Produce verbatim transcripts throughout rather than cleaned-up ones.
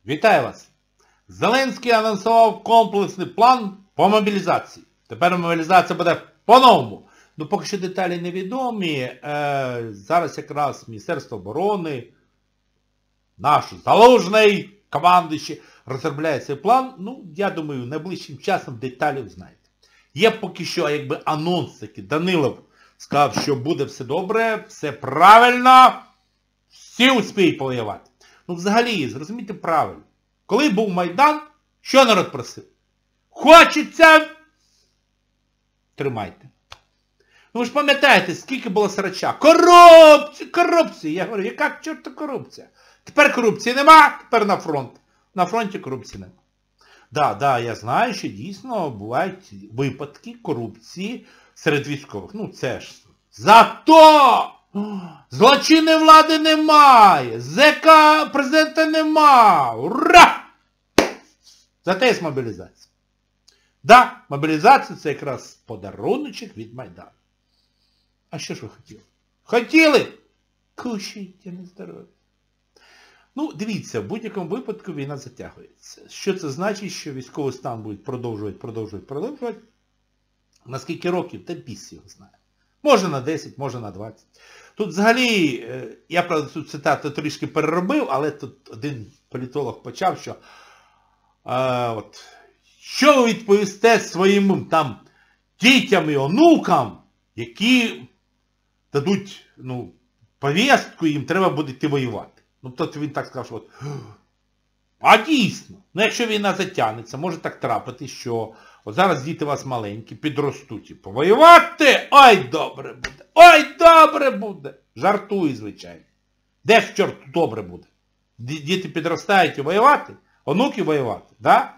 Вітаю вас! Зеленський анонсував комплексний план по мобілізації. Тепер мобілізація буде по-новому. Ну, поки що деталі невідомі. Е, зараз якраз Міністерство оборони, наш Залужний, командуючий, розробляє цей план. Ну, я думаю, найближчим часом деталі узнаєте. Є поки що, якби, анонс такий. Данилов сказав, що буде все добре, все правильно, всі успіють повоювати. Ну, взагалі, зрозумійте правильно. Коли був Майдан, що народ просив? Хочеться... Тримайте. Ну, ви ж пам'ятаєте, скільки було срача? Корупція, корупція. Я говорю, яка к чорту корупція? Тепер корупції нема, тепер на фронт. На фронті корупції нема. Да, да, я знаю, що дійсно бувають випадки корупції серед військових. Ну, це ж. Зато злочинної влади немає. Зека президента нема. Ура! Зате є мобілізація. Да, мобілізація це якраз подаруночок від Майдану. А що ж ви хотіли? Хотіли? Кушайте на здоров'я. Ну, дивіться, в будь-якому випадку війна затягується. Що це значить, що військовий стан буде продовжувати, продовжувати, продовжувати? На скільки років? Та біс його знає. Може на десять, може на двадцять. Тут взагалі, я, правда, цю цитату трішки переробив, але тут один політолог почав, що а, от, що ви відповісте своїм там дітям і онукам, які дадуть, ну, повістку, їм треба буде йти воювати. Ну, тобто він так сказав, що от, а дійсно, ну якщо війна затягнеться, може так трапити, що от зараз діти у вас маленькі, підростуть і повоювати, ой, добре буде, ой, добре буде. Жартую, звичайно. Де ж, чорт, добре буде? Діти підростають і воювати, онуки воювати, да?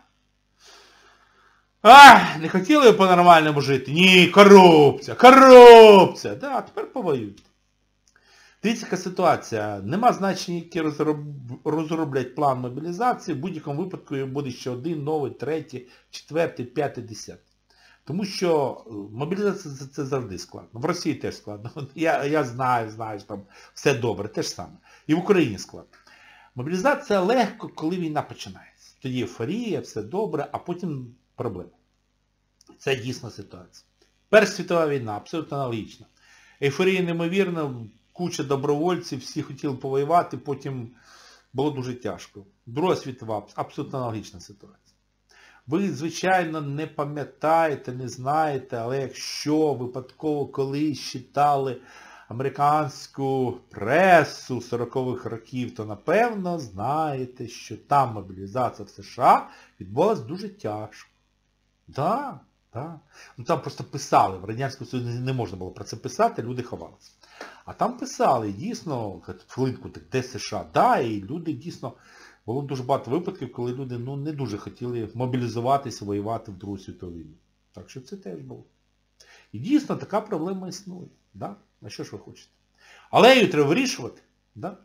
Ах, не хотіли ви по-нормальному жити? Ні, корупція, корупція. Да, тепер повоюйте. Дивіться, яка ситуація. Нема значення, які розроб... розроблять план мобілізації. В будь-якому випадку буде ще один, новий, третій, четвертий, п'ятий, десятий. Тому що мобілізація це завжди складно. В Росії теж складно. Я, я знаю, знаю, що там все добре, те ж саме. І в Україні складно. Мобілізація легко, коли війна починається. Тоді ейфорія, все добре, а потім проблеми. Це дійсна ситуація. Перша світова війна, абсолютно аналогічна. Ейфорія неймовірна, куча добровольців, всі хотіли повоювати, потім було дуже тяжко. Друга світова, абсолютно аналогічна ситуація. Ви, звичайно, не пам'ятаєте, не знаєте, але якщо випадково колись читали американську пресу сорокових років, то напевно знаєте, що там мобілізація в США відбулася дуже тяжко. Так, так. Ну там просто писали, в Радянському Союзі не можна було про це писати, люди ховалися. А там писали, дійсно, хвилинку, де США, да, і люди дійсно, було дуже багато випадків, коли люди ну, не дуже хотіли мобілізуватися, воювати в Другу світову війну. Так що це теж було. І дійсно така проблема існує. Да? А що ж ви хочете? Але її треба вирішувати. Да?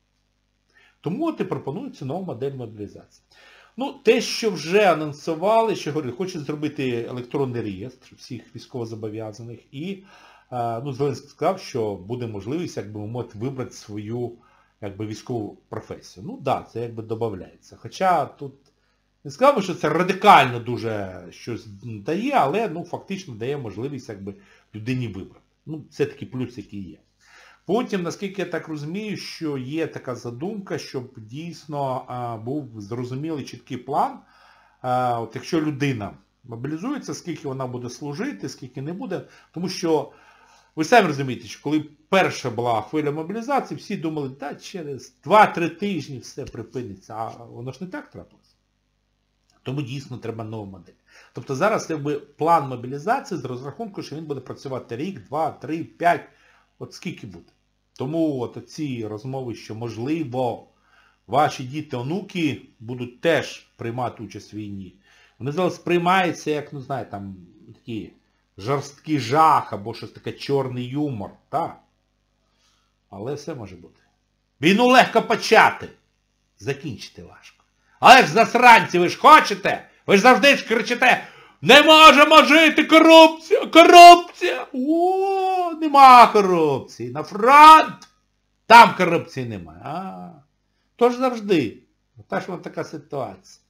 Тому от і пропонується нова модель мобілізації. Ну, те, що вже анонсували, що говорили, хочуть зробити електронний реєстр всіх військовозобов'язаних і ну, Зеленський сказав, що буде можливість, як би мовити, вибрати свою якби, військову професію. Ну, так, да, це якби додається. Хоча тут не сказав, що це радикально дуже щось дає, але ну, фактично дає можливість якби, людині вибрати. Ну, це такий плюс, який є. Потім, наскільки я так розумію, що є така задумка, щоб дійсно а, був зрозумілий чіткий план, а, от якщо людина мобілізується, скільки вона буде служити, скільки не буде, тому що ви самі розумієте, що коли перша була хвиля мобілізації, всі думали, та через два-три тижні все припиниться, а воно ж не так трапилось. Тому дійсно треба нова модель. Тобто зараз якби, план мобілізації з розрахунку, що він буде працювати рік, два, три, п'ять, от скільки буде. Тому от ці розмови, що можливо ваші діти, онуки будуть теж приймати участь в війні. Вони зараз сприймаються як, ну знаєте, там такі жорсткий жах або щось таке чорний юмор, так? Але все може бути. Війну легко почати, закінчити важко. Але ж засранці, ви ж хочете? Ви ж завжди ж кричите, не можемо жити, корупція, корупція! О, нема корупції. На фронт! Там корупції немає. А, тож завжди Та ж вона така ситуація.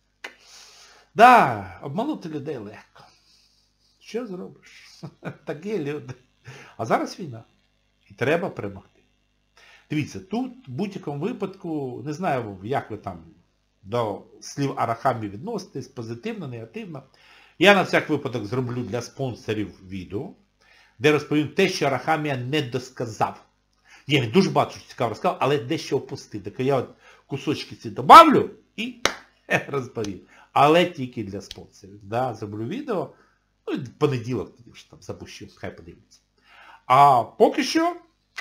Да, обманути людей легко. Що зробиш? Такі люди. А зараз війна. І треба перемогти. Дивіться, тут в будь-якому випадку, не знаю, як ви там до слів Арахамі відноситесь, позитивно, негативно. Я на всяк випадок зроблю для спонсорів відео, де розповім те, що Арахамія не досказав. Я не дуже багато що цікаво розказав, але дещо опустив. Так я от кусочки ці добавлю і розповім. Але тільки для спонсорів. Да, зроблю відео. Ну, в понеділок тоді вже там запущу, хай подивиться. А поки що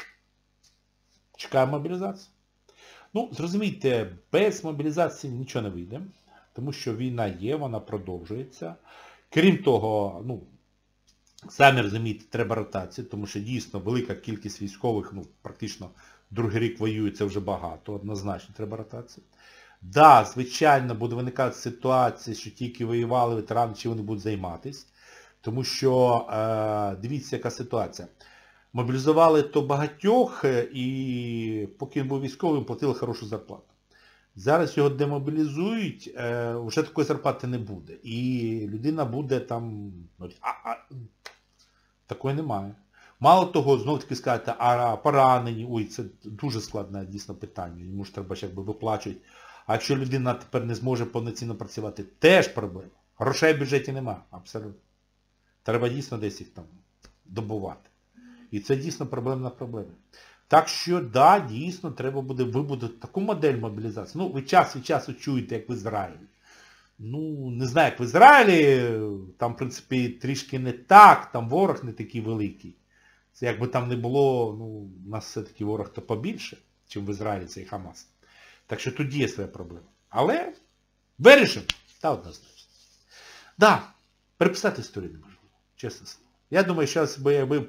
чекаємо мобілізацію. Ну, зрозумійте, без мобілізації нічого не вийде, тому що війна є, вона продовжується. Крім того, ну, самі розумієте, треба ротація, тому що дійсно велика кількість військових, ну, практично другий рік воює, це вже багато, однозначно треба ротація. Да, звичайно, буде виникати ситуація, що тільки воювали ветерани, чи вони будуть займатися. Тому що, е, дивіться, яка ситуація. Мобілізували то багатьох, і поки він був військовим, платили хорошу зарплату. Зараз його демобілізують, е, вже такої зарплати не буде. І людина буде там... А, а, такої немає. Мало того, знов таки сказати, а поранені, ой, це дуже складне дійсно питання, йому ж треба якби виплачують. А якщо людина тепер не зможе повноцінно працювати, теж проблема. Грошей в бюджеті немає, абсолютно. Треба дійсно десь їх там добувати. І це дійсно проблемна проблема. Так що, да, дійсно, треба буде вибудувати таку модель мобілізації. Ну, ви час від часу чуєте, як в Ізраїлі. Ну, не знаю, як в Ізраїлі, там, в принципі, трішки не так, там ворог не такий великий. Це якби там не було, ну, у нас все-таки ворог то побільше, ніж в Ізраїлі цей Хамас. Так що тут є своя проблема. Але вирішимо. Та однозначно. Да, переписати історію неможливо. Чесне слово. Я думаю, що якби,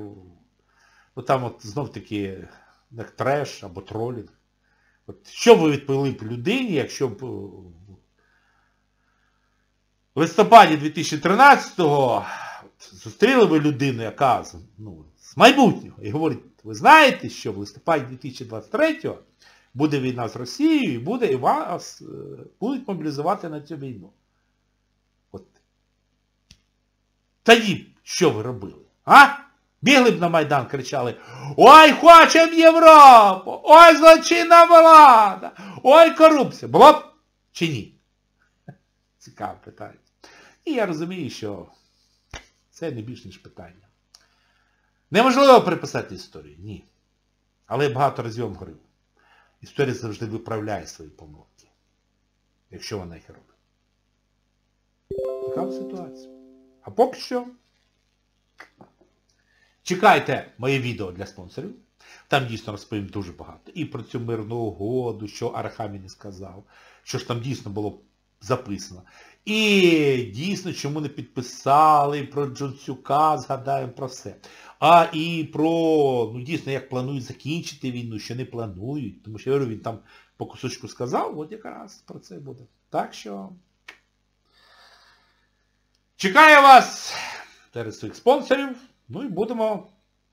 ну там от знов-таки, як треш або тролінг. От, що ви відповіли б людині, якщо б в листопаді дві тисячі тринадцятого от, зустріли ви людину, яка ну, з майбутнього, і говорить, ви знаєте, що в листопаді дві тисячі двадцять третього буде війна з Росією і буде і вас будуть мобілізувати на цю війну. От. Тоді що ви робили? А? Бігли б на Майдан, кричали, ой, хочемо Європу, ой, злочинна влада, ой, корупція. Було б чи ні? Цікаве питання. І я розумію, що це не більш ніж питання. Неможливо переписати історію? Ні. Але я багато разів вам говорив. Історія завжди виправляє свої помилки, якщо вона їх робить. Така ситуація. А поки що чекайте моє відео для спонсорів. Там дійсно розповім дуже багато. І про цю мирну угоду, що Арахамі не сказав, що ж там дійсно було записано. І дійсно, чому не підписали, про Джонсюка, згадаємо про все. А і про, ну дійсно, як планують закінчити війну, що не планують. Тому що, я говорю, він там по кусочку сказав, от якраз про це буде. Так що чекаю вас через своїх спонсорів. Ну і будемо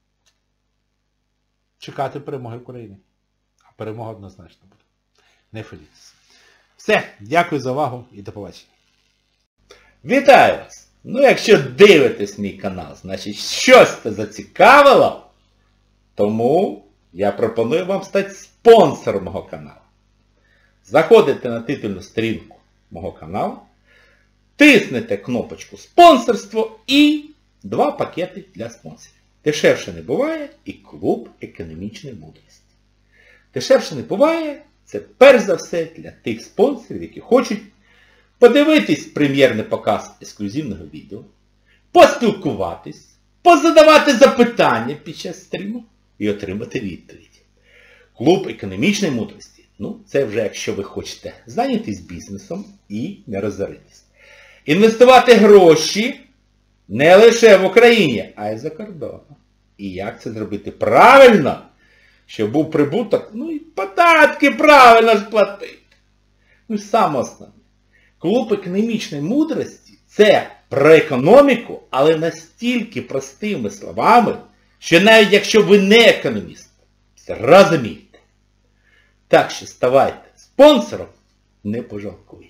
чекати перемоги України. А перемога однозначно буде. Не хвилюйтесь. Все, дякую за увагу і до побачення. Вітаю вас! Ну якщо дивитесь мій канал, значить щось це зацікавило, тому я пропоную вам стати спонсором мого каналу. Заходите на титульну сторінку мого каналу, тиснете кнопочку «Спонсорство» і два пакети для спонсорів. Дешевше не буває і клуб економічної мудрості. Дешевше не буває, це перш за все для тих спонсорів, які хочуть подивитись прем'єрний показ ексклюзивного відео, поспілкуватись, позадавати запитання під час стріму і отримати відповідь. Клуб економічної мудрості. Ну, це вже якщо ви хочете зайнятись бізнесом і не розоритись. Інвестувати гроші не лише в Україні, а й за кордоном. І як це зробити правильно, щоб був прибуток, ну і податки правильно ж платити. Ну і саме основне. Клуб економічної мудрості – це про економіку, але настільки простими словами, що навіть якщо ви не економіст, це розумієте. Так що ставайте спонсором не пожалкуєте.